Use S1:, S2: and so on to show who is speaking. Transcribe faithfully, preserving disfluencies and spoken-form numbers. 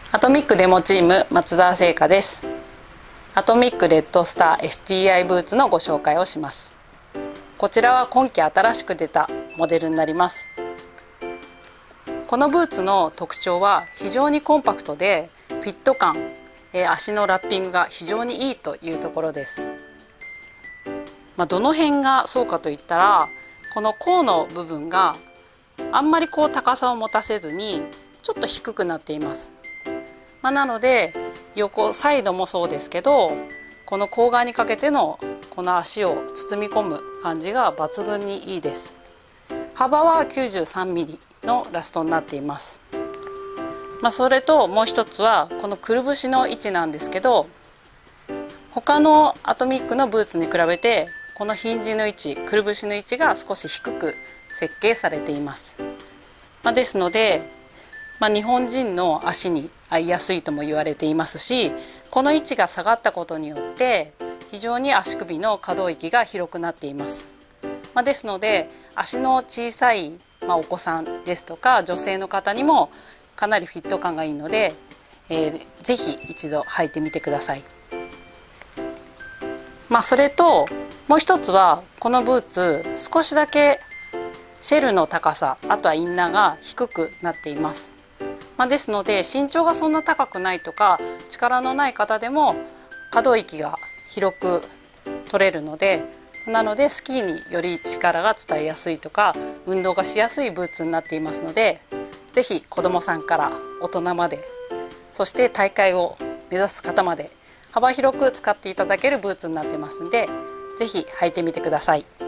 S1: アトミックデモチーム松澤聖華です。アトミックレッドスター エスティーアイ ブーツのご紹介をします。こちらは今季新しく出たモデルになります。このブーツの特徴は非常にコンパクトでフィット感、足のラッピングが非常にいいというところです。まあ、どの辺がそうかといったら、この甲の部分があんまりこう高さを持たせずにちょっと低くなっています。まあ、なので横サイドもそうですけど、この甲側にかけてのこの足を包み込む感じが抜群にいいです。幅は きゅうじゅうさんミリ のラストになっています。まあ、それともう一つはこのくるぶしの位置なんですけど、他のアトミックのブーツに比べてこのヒンジの位置、くるぶしの位置が少し低く設計されています。まあ、ですので、まあ、日本人の足に合いやすいとも言われていますし、この位置が下がったことによって非常に足首の可動域が広くなっています。まあ、ですので足の小さい、まあ、お子さんですとか女性の方にもかなりフィット感がいいので、えー、ぜひ一度履いてみてください。まあ、それともう一つはこのブーツ少しだけシェルの高さ、あとはインナーが低くなっています。まあ、ですので身長がそんな高くないとか力のない方でも可動域が広く取れるので、なのでスキーにより力が伝えやすいとか運動がしやすいブーツになっていますので、是非子どもさんから大人まで、そして大会を目指す方まで幅広く使っていただけるブーツになってますので、是非履いてみてください。